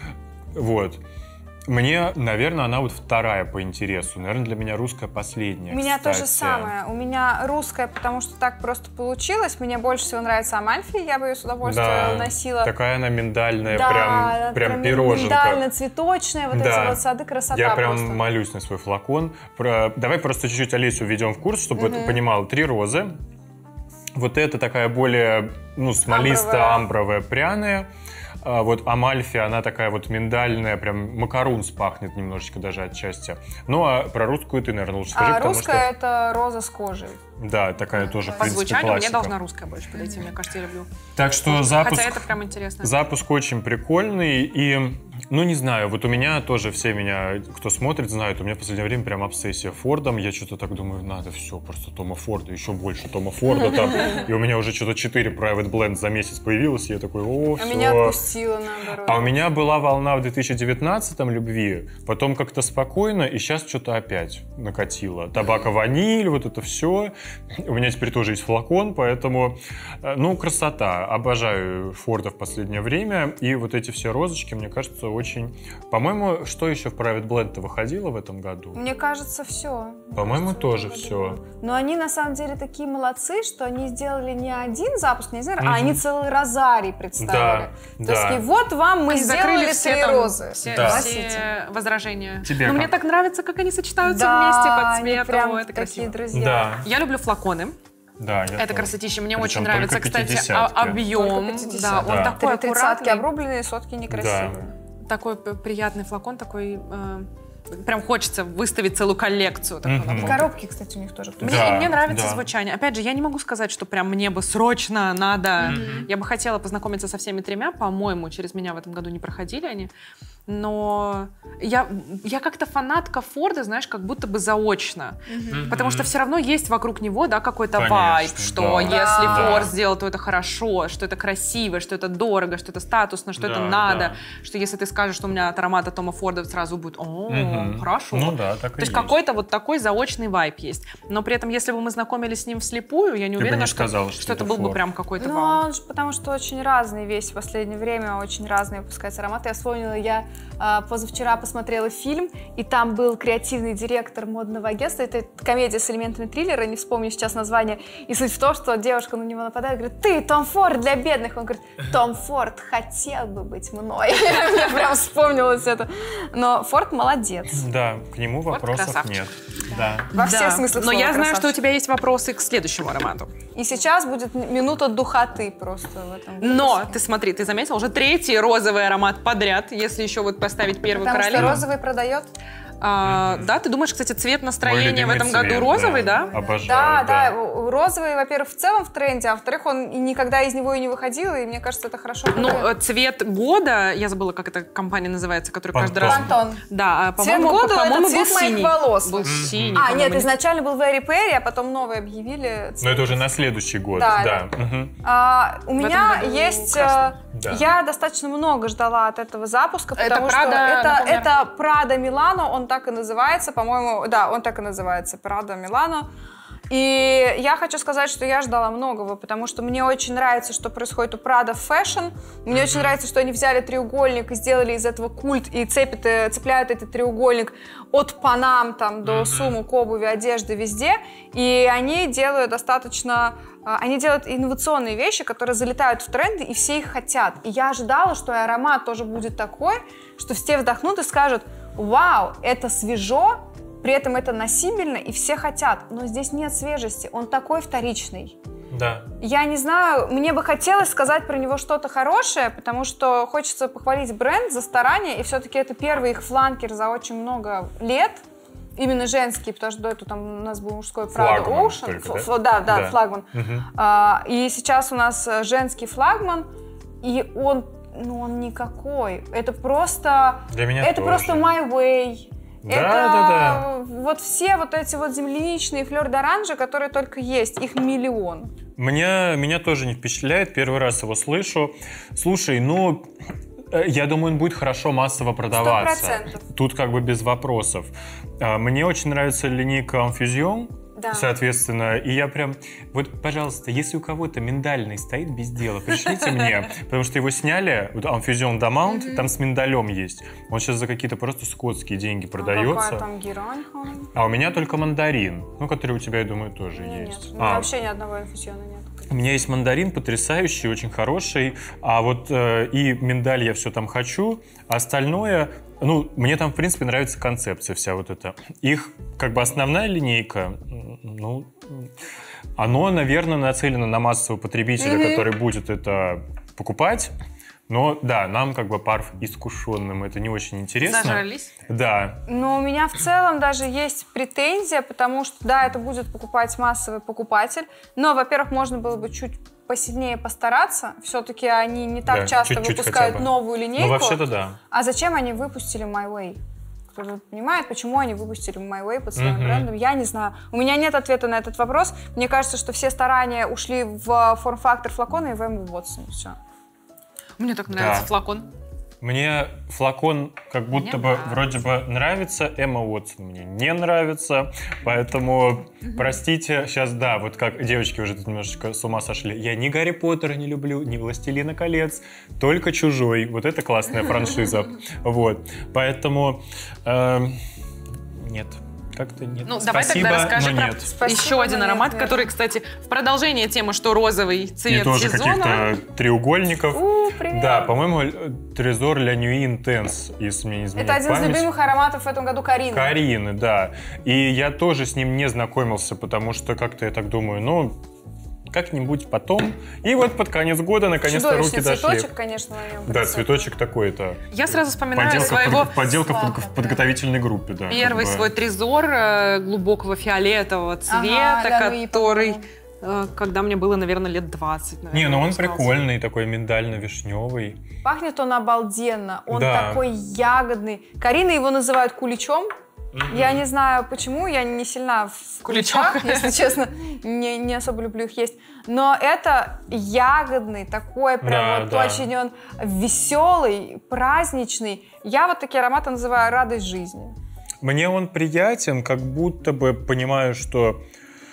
Вот. Мне, наверное, она вот вторая по интересу. Наверное, для меня русская последняя. У меня кстати. то же самое. У меня русская, потому что так просто получилось. Мне больше всего нравится Амальфи, я бы ее с удовольствием носила. Такая она миндальная, Да, прям пироженка. миндально-цветочная, вот эти вот сады, красота Я прям просто. молюсь на свой флакон. Давай просто чуть-чуть Олесю введем в курс, чтобы ты понимала. 3 розы. Вот это такая более, смолисто-амбровая, пряная. Вот Амальфи, она такая вот миндальная, прям макарунс пахнет немножечко даже отчасти. Ну, а про русскую ты, наверное, лучше скажи, потому что... русская — это роза с кожей. Да, такая тоже, в По принципе, звучанию мне классика. должна русская больше подойти, мне кажется, я люблю. Так что запуск... Хотя это прям интересно. Запуск очень прикольный и, не знаю, вот у меня тоже все меня, кто смотрит, знают, у меня в последнее время прям обсессия Фордом. Я что-то так думаю, надо все, просто Тома Форда, еще больше Тома Форда там. И у меня уже что-то 4 Private Blend за месяц появилось, и я такой, все. Меня отпустило, наоборот. А у меня была волна в 2019-м любви, потом как-то спокойно, и сейчас что-то опять накатило. Табако-ваниль, вот это все. У меня теперь тоже есть флакон, поэтому, красота. Обожаю Форда в последнее время. И вот эти все розочки, мне кажется, очень... По-моему, что еще в Private Blend-то выходило в этом году? Мне кажется, все. По-моему, тоже все. Но они, на самом деле, такие молодцы, что они сделали не один запуск, не знаю, а они целый розарий представили. То есть, вот вам мы сделали все 3 там, розы. все возражения. Тебе Но как? мне так нравится, как они сочетаются Да, вместе по они цвету. прям Это такие красиво. друзья. Да, Я люблю флаконы. да. Это красотища. Мне Причем очень нравится, только кстати, 50-ки. объем. Только 50-ки. Да, он Да. такой 30-ки аккуратный. обрубленные, сотки некрасивые. Такой приятный флакон, такой... прям хочется выставить целую коллекцию. такого И флакона. коробки, кстати, у них тоже. Мне нравится да. звучание. Опять же, я не могу сказать, что прям мне бы срочно надо. Я бы хотела познакомиться со всеми 3, по-моему, через меня в этом году не проходили они. Но я как-то фанатка Форда, знаешь, как будто бы заочно. Потому что все равно есть вокруг него, да, какой-то Конечно, вайб, что да. если Да. Форд сделал, то это хорошо, что это красиво, что это дорого, что это статусно, что это Да, надо. да. Что если ты скажешь, что у меня от аромата Тома Форда, сразу будет, хорошо. Ну да, так и То есть какой-то вот такой заочный вайб есть. Но при этом, если бы мы знакомились с ним вслепую, я не бы уверена, не сказала, что это это был бы Форд. прям какой-то Ну, вау. он же потому что очень разный весь в последнее время, очень разные выпускаются ароматы. Я вспомнила, я позавчера посмотрела фильм, и там был креативный директор модного агентства. Это комедия с элементами триллера, не вспомню сейчас название. И суть в том, что девушка на него нападает, говорит, ты Том Форд для бедных. Он говорит, Том Форд хотел бы быть мной. Мне прям вспомнилось это. Но Форд молодец. Да, к нему вопросов красавчик. нет. Да. Во всех смыслах Но слова я знаю, что у красавчик. тебя есть вопросы к следующему аромату. И сейчас будет минута духоты просто в этом выпуске. Но, ты смотри, ты заметил, уже 3-й розовый аромат подряд, если еще вот поставить первую Потому королеву. что розовый продает? Да, ты думаешь, кстати, цвет Мой настроения в любимый этом году цвет, розовый, да? Обожаю, Да, розовый, во-первых, в целом в тренде, а во-вторых, он и никогда из него и не выходил, и мне кажется, это хорошо. Ну, продает. цвет года, я забыла, как эта компания называется, которая каждый раз... Пантон. Да, Цвет по-моему, года — это по-моему, цвет был моих синий. волос. Был синий, А, по-моему, нет, изначально был Very Perry, а потом новый объявили. Но это уже на следующий год. Да, Да. да. Мгм. У меня году есть... красный. Да. Я достаточно много ждала от этого запуска, Это потому что Prada, например? это Prada Milano, он так и называется, по-моему, да, он так и называется, Prada Milano. И я хочу сказать, что я ждала многого, потому что мне очень нравится, что происходит у Prada в фэшн. Мне очень нравится, что они взяли треугольник и сделали из этого культ, и цепляют этот треугольник от панам там, до сумок, обуви, одежды, везде. И они делают они делают инновационные вещи, которые залетают в тренды, и все их хотят. И я ожидала, что и аромат тоже будет такой, что все вдохнут и скажут, вау, это свежо, при этом это носибельно, и все хотят. Но здесь нет свежести, он такой вторичный. Да. Я не знаю, мне бы хотелось сказать про него что-то хорошее, потому что хочется похвалить бренд за старание, и все-таки это первый их фланкер за очень много лет. Именно женский, потому что до этого там у нас был мужской Prada Флагман Ocean. только, Да, флагман. Мгм. И сейчас у нас женский флагман, и он никакой. Это просто... Для меня Это тоже. просто my way. Это вот все вот эти вот земляничные флёр-д'оранжи, которые только есть, их миллион. Меня тоже не впечатляет, первый раз его слышу. Слушай, ну, я думаю, он будет хорошо массово продаваться. 100%. Тут как бы без вопросов. Мне очень нравится линейка Infusion. Да. Соответственно, и я прям... Вот, пожалуйста, если у кого-то миндальный стоит без дела, пришлите мне, потому что его сняли, вот Infusion Damount, там с миндалем есть. Он сейчас за какие-то просто скотские деньги продается. Какая там герань? А у меня только мандарин, ну, который у тебя, я думаю, тоже есть. Нет, вообще ни одного инфузиона нет. У меня есть мандарин потрясающий, очень хороший, а вот и миндаль я все там хочу, а остальное... Ну, мне там, в принципе, нравится концепция вся вот эта. Их, как бы, основная линейка, ну, оно, наверное, нацелено на массового потребителя, который будет это покупать. Но, да, нам, как бы, парф искушенным это не очень интересно. Зажрались? Да. Но у меня в целом даже есть претензия, потому что, да, это будет покупать массовый покупатель, но, во-первых, можно было бы чуть посильнее постараться. Все-таки они не так часто чуть-чуть выпускают новую линейку. Ну, вообще-то да. А зачем они выпустили My Way? Кто-то понимает, почему они выпустили My Way под своим брендом? Я не знаю. У меня нет ответа на этот вопрос. Мне кажется, что все старания ушли в форм-фактор флакона и в Эмму Уотсон. Все. Мне так нравится флакон. Мне флакон как будто бы вроде бы нравится, Эмма Уотсон мне не нравится, поэтому, простите, сейчас, да, вот как девочки уже тут немножечко с ума сошли, я ни Гарри Поттера не люблю, ни Властелина колец, только Чужой, вот это классная франшиза, вот, поэтому нет. Как-то нет. Ну, давай тогда расскажи про еще один аромат, который, кстати, в продолжение темы, что розовый цвет сезона. И тоже каких-то треугольников. Привет. Да, по-моему, Трезор Ля Нюи Интенс, если мне не изменяет память. Это один из любимых ароматов в этом году Карины. Карины, да. И я тоже с ним не знакомился, потому что как-то я так думаю, ну, как-нибудь потом. И вот под конец года наконец-то руки дошли. Цветочек, конечно, на нем. Да, цветочек такой-то. Я сразу вспоминаю своего... Подделка в подготовительной группе, да. Первый свой трезор глубокого фиолетового цвета, который... Когда мне было, наверное, лет 20. Наверное, не, ну он прикольный, такой миндально-вишневый. Пахнет он обалденно. Он такой ягодный. Карина его называют куличом. Я не знаю почему, я не сильна в куличах, если честно, не особо люблю их есть. Но это ягодный, такой прям очень он веселый, праздничный. Я вот такие ароматы называю радость жизни. Мне он приятен, как будто бы понимаю, что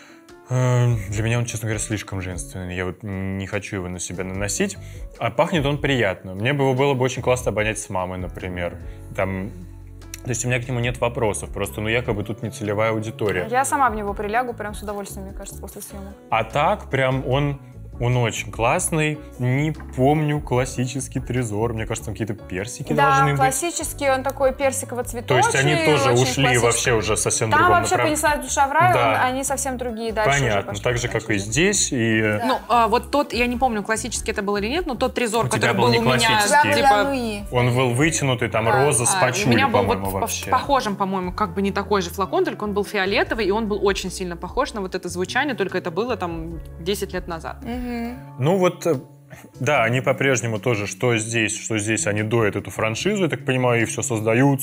для меня он, честно говоря, слишком женственный. Я вот не хочу его на себя наносить. А пахнет он приятно. Мне было бы очень классно обонять с мамой, например. Там... То есть у меня к нему нет вопросов, просто, ну, якобы тут не целевая аудитория. Я сама в него прилягу прям с удовольствием, мне кажется, после съемок. А так, прям он очень классный. Не помню классический Трезор. Мне кажется, там какие-то персики должны быть. Да, классический, он такой персиково-цветочный. То есть они тоже ушли вообще уже совсем другому направлению. Там вообще понеслась душа в рай, они совсем другие дальше. Понятно, так же, как и здесь. И... Ну, вот тот, я не помню, классический это был или нет, но тот Трезор, который был у меня... Типа, он был вытянутый, там роза с пачули, у меня был вот вообще. похожим, по-моему, как бы не такой же флакон, только он был фиолетовый, и он был очень сильно похож на вот это звучание, только это было там 10 лет назад. Ну вот, да, они по-прежнему тоже, что здесь, они доят эту франшизу, я так понимаю, и все создают.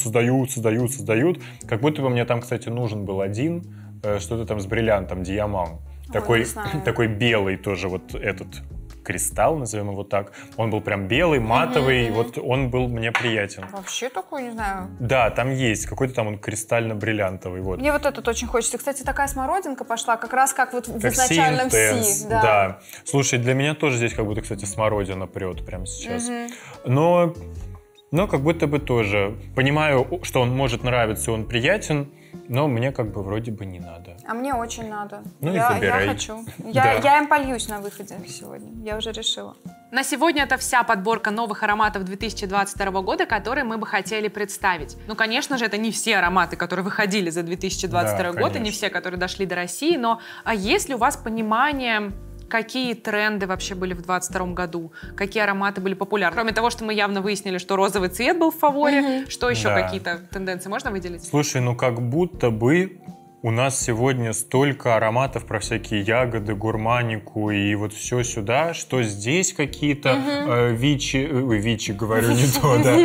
Как будто бы мне там, кстати, нужен был один, что-то там с бриллиантом, диамант. Такой белый тоже вот этот кристалл, назовем его так. Он был прям белый, матовый, вот он был мне приятен. Вообще такой, не знаю. Да, там есть, какой-то там он кристально-бриллиантовый. Вот. Мне вот этот очень хочется. Кстати, такая смородинка пошла, как раз как вот в изначальном Си. Да. Слушай, для меня тоже здесь как будто, кстати, смородина прет прямо сейчас. Но как будто бы тоже. Понимаю, что он может нравиться, и он приятен, но мне как бы вроде бы не надо. А мне очень надо. Ну и выбирай. Я хочу. Я им польюсь на выходе сегодня. Я уже решила. На сегодня это вся подборка новых ароматов 2022 года, которые мы бы хотели представить. Ну, конечно же, это не все ароматы, которые выходили за 2022 год, и не все, которые дошли до России, но есть ли у вас понимание, какие тренды вообще были в 2022 году, какие ароматы были популярны? Кроме того, что мы явно выяснили, что розовый цвет был в фаворе, что еще какие-то тенденции можно выделить? Слушай, ну как будто бы у нас сегодня столько ароматов про всякие ягоды, гурманику и вот все сюда, что здесь какие-то вичи, говорю не то, да.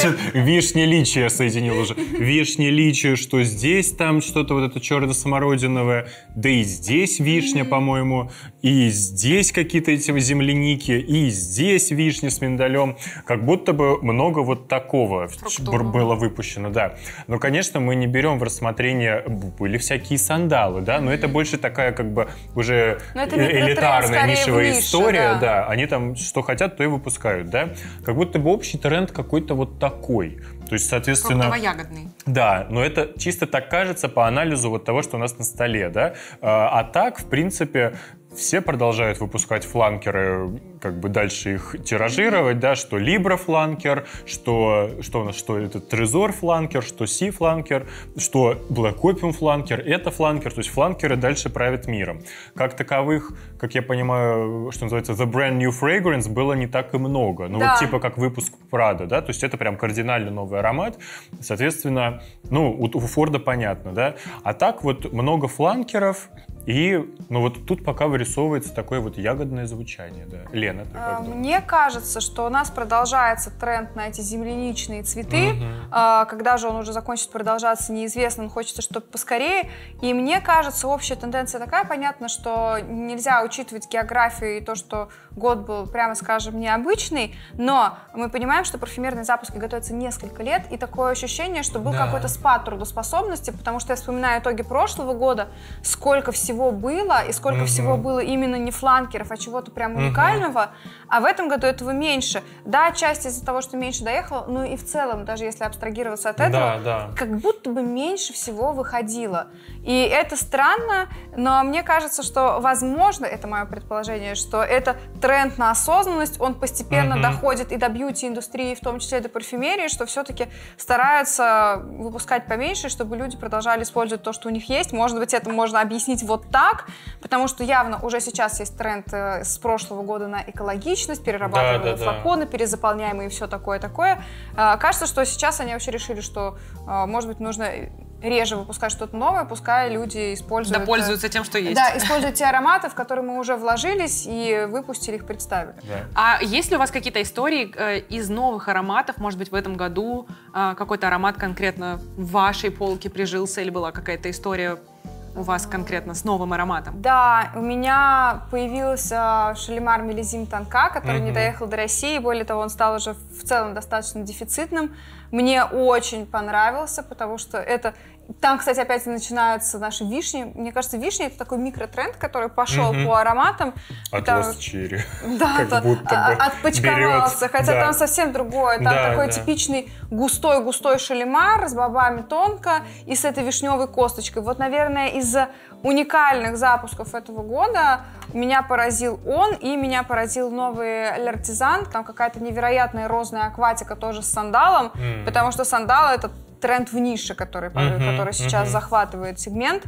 Вишни-личи я соединил уже. Вишни-личи, что здесь там что-то вот это черно-самородиновое, да и здесь вишня, по-моему, и здесь какие-то эти земляники, и здесь вишня с миндалем. Как будто бы много вот такого было выпущено, да. Но, конечно, мы не берем в рассмотрение, были всякие сандалы, да, но это больше такая как бы уже элитарная нишевая история, да. Они там что хотят, то и выпускают, да. Как будто бы общий тренд какой-то вот такой. То есть, соответственно... Фруктово-ягодный. Да, но это чисто так кажется по анализу вот того, что у нас на столе, да. А так, в принципе, все продолжают выпускать фланкеры, как бы дальше их тиражировать, да, что Libra фланкер, что у нас, что это Trezor фланкер, что Sea фланкер, что Black Opium фланкер, это фланкер, то есть фланкеры дальше правят миром. Как таковых, как я понимаю, что называется The Brand New Fragrance, было не так и много. Ну вот типа как выпуск Prada, да, то есть это прям кардинально новый аромат, соответственно, ну у Форда понятно, да, а так вот много фланкеров. И, ну вот тут пока вырисовывается такое вот ягодное звучание, да. Лена, ты как думаешь? Мне кажется, что у нас продолжается тренд на эти земляничные цветы. Когда же он уже закончит продолжаться, неизвестно, но хочется, чтобы поскорее. И мне кажется, общая тенденция такая, понятно, что нельзя учитывать географию и то, что год был, прямо скажем, необычный, но мы понимаем, что парфюмерные запуски готовятся несколько лет, и такое ощущение, что был какой-то спад трудоспособности, потому что я вспоминаю итоги прошлого года, сколько всего было, и сколько всего было именно не фланкеров, а чего-то прям уникального, а в этом году этого меньше. Да, отчасти из-за того, что меньше доехало, но и в целом, даже если абстрагироваться от этого, как будто бы меньше всего выходило. И это странно, но мне кажется, что, возможно, это мое предположение, что это тренд на осознанность, он постепенно доходит и до бьюти-индустрии, в том числе до парфюмерии, что все-таки стараются выпускать поменьше, чтобы люди продолжали использовать то, что у них есть. Может быть, это можно объяснить вот так, потому что явно уже сейчас есть тренд с прошлого года на экологичность, перерабатываемые флаконы, перезаполняемые и все такое-такое. Кажется, что сейчас они вообще решили, что, может быть, нужно реже выпускать что-то новое, пускай люди используют... Да, пользуются тем, что есть. Да, используют те ароматы, в которые мы уже вложились и выпустили их, представили. А есть ли у вас какие-то истории из новых ароматов? Может быть, в этом году какой-то аромат конкретно в вашей полке прижился или была какая-то история у вас конкретно с новым ароматом? Да, у меня появился Шалимар Миллизим Танка, который не доехал до России. Более того, он стал уже в целом достаточно дефицитным. Мне очень понравился, потому что это... Там, кстати, опять начинаются наши вишни. Мне кажется, вишни — это такой микротренд, который пошел по ароматам. От Lost Cherry. Да, как будто бы отпочковался. берет. Хотя там совсем другое. Там такой типичный густой-густой шалимар с бобами тонко и с этой вишневой косточкой. Вот, наверное, из уникальных запусков этого года меня поразил он, и меня поразил новый L'Artisan. Там какая-то невероятная розная акватика тоже с сандалом, потому что сандал — это тренд в нише, который сейчас захватывает сегмент.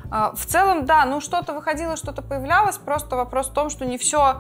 В целом, да, ну что-то выходило, что-то появлялось, просто вопрос в том, что не все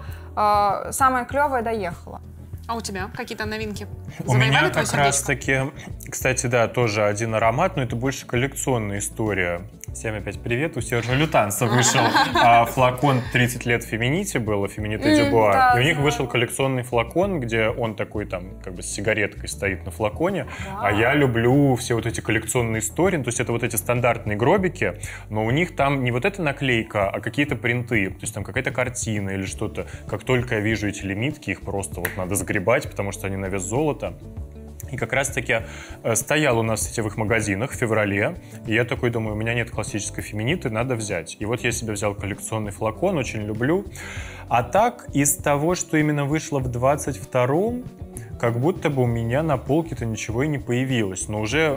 самое клевое доехало. А у тебя какие-то новинки? У меня как раз-таки, кстати, да, тоже один аромат, но это больше коллекционная история. Всем опять привет, у Сержа Лютанса вышел флакон 30 лет Феминити был, Фемините Дюбуа, и у них вышел коллекционный флакон, где он такой там как бы с сигареткой стоит на флаконе, а я люблю все вот эти коллекционные истории, то есть это вот эти стандартные гробики, но у них там не вот эта наклейка, а какие-то принты, то есть там какая-то картина или что-то. Как только я вижу эти лимитки, их просто вот надо сгребать, потому что они на вес золота. И как раз-таки стоял у нас в сетевых магазинах в феврале, и я такой думаю, у меня нет классической феминиты, надо взять. И вот я себе взял коллекционный флакон, очень люблю. А так, из того, что именно вышло в 22-м, как будто бы у меня на полке-то ничего и не появилось. Но уже...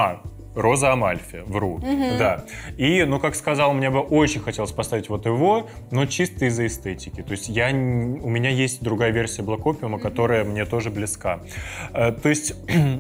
Роза Амальфи, вру, да. И, ну, как сказал, мне бы очень хотелось поставить вот его, но чисто из-за эстетики. То есть у меня есть другая версия Black Opium, которая мне тоже близка. То есть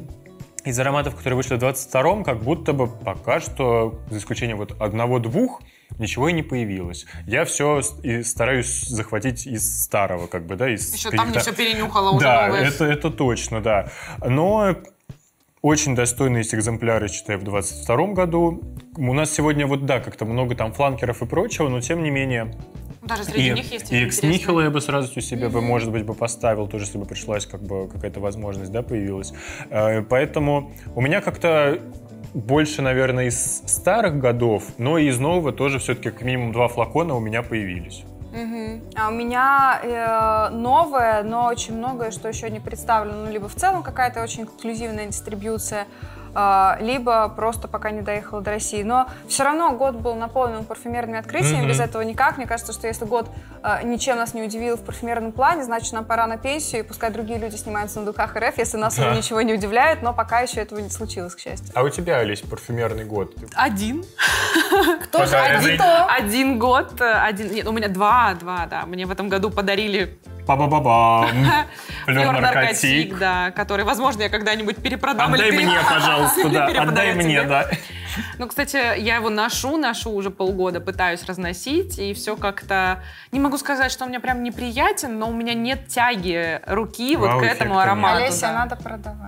из ароматов, которые вышли в 22-м, как будто бы пока что, за исключением вот одного-двух, ничего и не появилось. Я все стараюсь захватить из старого, как бы, да, из... Еще там не все перенюхало уже. Да, это точно, да. Но... Очень достойные есть экземпляры, считаю, в 2022 году. У нас сегодня вот, да, как-то много там фланкеров и прочего, но тем не менее... Даже среди них есть и экс-нихила я бы сразу у себя бы, может быть, бы поставил, тоже если бы пришлась как бы какая-то возможность, да, появилась. Поэтому у меня как-то больше, наверное, из старых годов, но и из нового тоже все-таки как минимум 2 флакона у меня появились. А у меня новое, но очень многое, что еще не представлено. Ну, либо в целом какая-то очень эксклюзивная дистрибьюция, либо просто пока не доехала до России. Но все равно год был наполнен парфюмерными открытиями, без этого никак. Мне кажется, что если год ничем нас не удивил в парфюмерном плане, значит, нам пора на пенсию, и пускай другие люди снимают в сундуках РФ, если нас уже ничего не удивляет, но пока еще этого не случилось, к счастью. А у тебя, Олесь, парфюмерный год? Один. Кто же один? Один год. Нет, у меня два, да. Мне в этом году подарили Ба-ба-ба-бам! Флёр-наркотик, да, который, возможно, я когда-нибудь перепродам. Отдай мне, пожалуйста, да. Отдай мне, да. Ну, кстати, я его ношу уже полгода, пытаюсь разносить, и все как-то... Не могу сказать, что он мне прям неприятен, но у меня нет тяги руки вот к этому аромату. Олеся, надо продавать.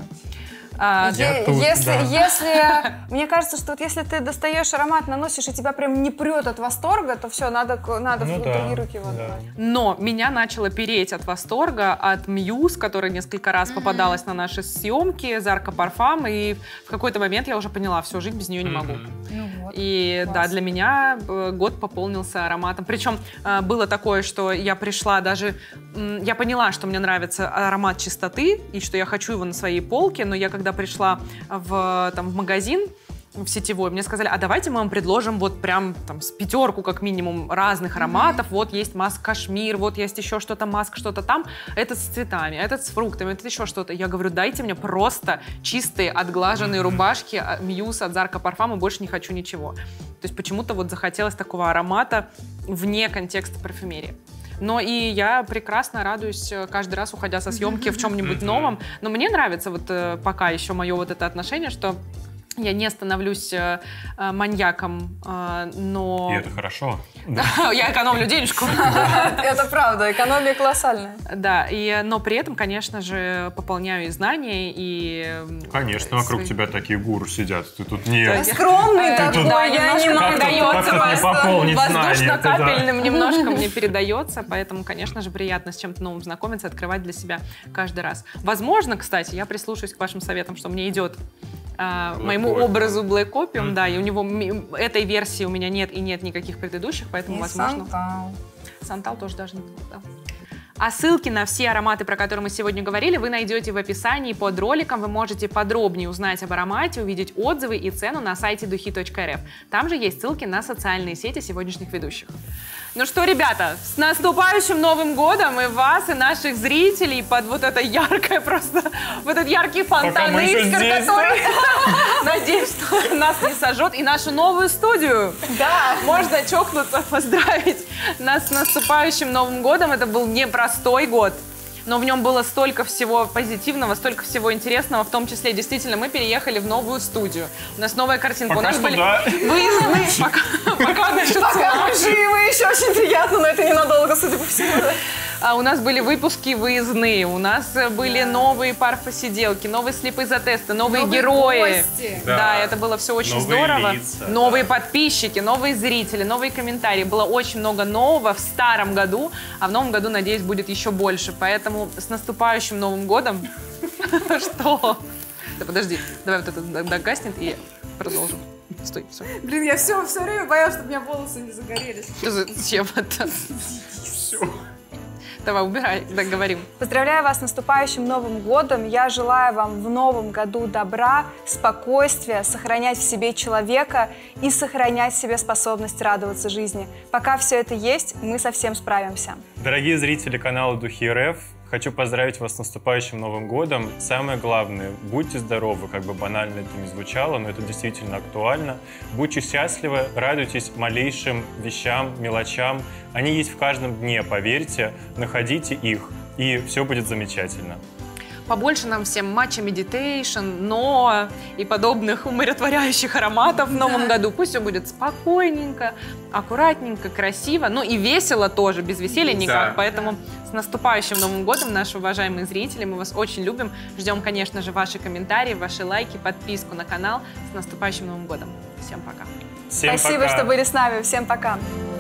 Мне кажется, что вот если ты достаешь аромат, наносишь, и тебя прям не прет от восторга, то все, надо в другие руки его отдавать. Но меня начало переть от восторга от Muse, которая несколько раз попадалась на наши съемки, Zarka Parfum, и в какой-то момент я уже поняла, все, жить без нее не могу. И класс. Да, для меня год пополнился ароматом. Причем было такое, что я пришла даже... Я поняла, что мне нравится аромат чистоты, и что я хочу его на своей полке, но я когда пришла в магазин, в сетевой, мне сказали, а давайте мы вам предложим вот прям там с 5 как минимум разных ароматов. Вот есть маск кашмир, вот есть еще что-то маск, что-то там. Этот с цветами, этот с фруктами, этот еще что-то. Я говорю, дайте мне просто чистые, отглаженные рубашки Muse от Zarka Parfum, и больше не хочу ничего. То есть почему-то вот захотелось такого аромата вне контекста парфюмерии. Но и я прекрасно радуюсь каждый раз, уходя со съемки в чем-нибудь новом. Но мне нравится вот пока еще мое вот это отношение, что я не становлюсь маньяком, но... И это хорошо. Я экономлю денежку. Это правда, экономия колоссальная. Да, но при этом, конечно же, пополняю и знания, и... Конечно, вокруг тебя такие гуру сидят. Ты тут не... Скромный такой, я не могу. Воздушно-капельным немножко мне передается, поэтому, конечно же, приятно с чем-то новым знакомиться, открывать для себя каждый раз. Возможно, кстати, я прислушаюсь к вашим советам, что мне идет моему образу Black Opium, да, и у него этой версии у меня нет и нет никаких предыдущих, поэтому, возможно... Сантал тоже даже не было, да. А ссылки на все ароматы, про которые мы сегодня говорили, вы найдете в описании под роликом. Вы можете подробнее узнать об аромате, увидеть отзывы и цену на сайте духи.рф. Там же есть ссылки на социальные сети сегодняшних ведущих. Ну что, ребята, с наступающим Новым годом и вас, и наших зрителей под вот это яркое просто, вот этот яркий фонтан искр, который, надеюсь, что нас не сожжет, и нашу новую студию. Да. Можно чокнуться, поздравить нас с наступающим Новым годом. Это был непростой год, но в нем было столько всего позитивного, столько всего интересного, в том числе, действительно, мы переехали в новую студию. У нас новая картинка. Пока у нас были выездные. Пока мы живы, еще очень приятно, но это ненадолго, судя по всему. У нас были выпуски выездные, у нас были новые парфосиделки, новые слепы-затесты, новые герои. Гости. Да, это было все очень здорово. Новые подписчики, новые зрители, новые комментарии. Было очень много нового в старом году, а в новом году, надеюсь, будет еще больше. Поэтому с наступающим Новым годом. Что? Да подожди, давай вот это догаснет и продолжим. Стой, все. Блин, я все время боялась, чтобы у меня волосы не загорелись. Зачем это? Все. Давай, убирай, договорим. Поздравляю вас с наступающим Новым годом. Я желаю вам в новом году добра, спокойствия, сохранять в себе человека и сохранять в себе способность радоваться жизни. Пока все это есть, мы со всем справимся. Дорогие зрители канала Духи РФ, хочу поздравить вас с наступающим Новым годом. Самое главное, будьте здоровы, как бы банально это ни звучало, но это действительно актуально. Будьте счастливы, радуйтесь малейшим вещам, мелочам. Они есть в каждом дне, поверьте, находите их, и все будет замечательно. побольше нам всем матча медитейшн, но и подобных умиротворяющих ароматов в новом году. Пусть все будет спокойненько, аккуратненько, красиво, ну и весело тоже, без веселья никак. Поэтому с наступающим Новым годом, наши уважаемые зрители, мы вас очень любим. Ждем, конечно же, ваши комментарии, ваши лайки, подписку на канал. С наступающим Новым годом. Всем пока. Спасибо, что были с нами. Всем пока.